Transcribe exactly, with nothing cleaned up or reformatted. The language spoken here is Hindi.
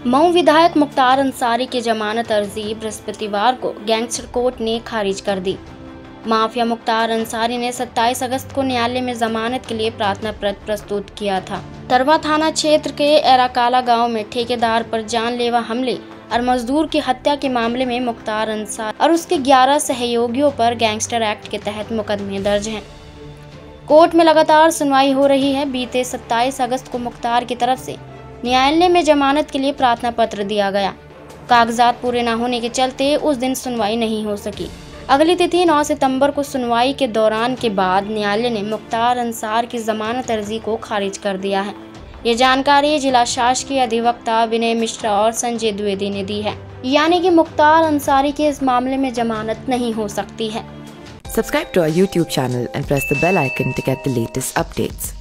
मऊ विधायक मुख्तार अंसारी की जमानत अर्जी बृहस्पतिवार को गैंगस्टर कोर्ट ने खारिज कर दी। माफिया मुख्तार अंसारी ने सत्ताईस अगस्त को न्यायालय में जमानत के लिए प्रार्थना पत्र प्रस्तुत किया था। तरवा थाना क्षेत्र के एराकाला गांव में ठेकेदार पर जानलेवा हमले और मजदूर की हत्या के मामले में मुख्तार अंसारी और उसके ग्यारह सहयोगियों पर गैंगस्टर एक्ट के तहत मुकदमे दर्ज हैं। कोर्ट में लगातार सुनवाई हो रही है। बीते सत्ताईस अगस्त को मुख्तार की तरफ से न्यायालय में जमानत के लिए प्रार्थना पत्र दिया गया। कागजात पूरे न होने के चलते उस दिन सुनवाई नहीं हो सकी। अगली तिथि नौ सितंबर को सुनवाई के दौरान के बाद न्यायालय ने मुख्तार अंसार की जमानत अर्जी को खारिज कर दिया है। ये जानकारी जिला शासकीय अधिवक्ता विनय मिश्रा और संजय द्विवेदी ने दी है, यानी कि मुख्तार अंसारी के इस मामले में जमानत नहीं हो सकती है। Subscribe to our YouTube channel and press the bell icon to get the latest updates.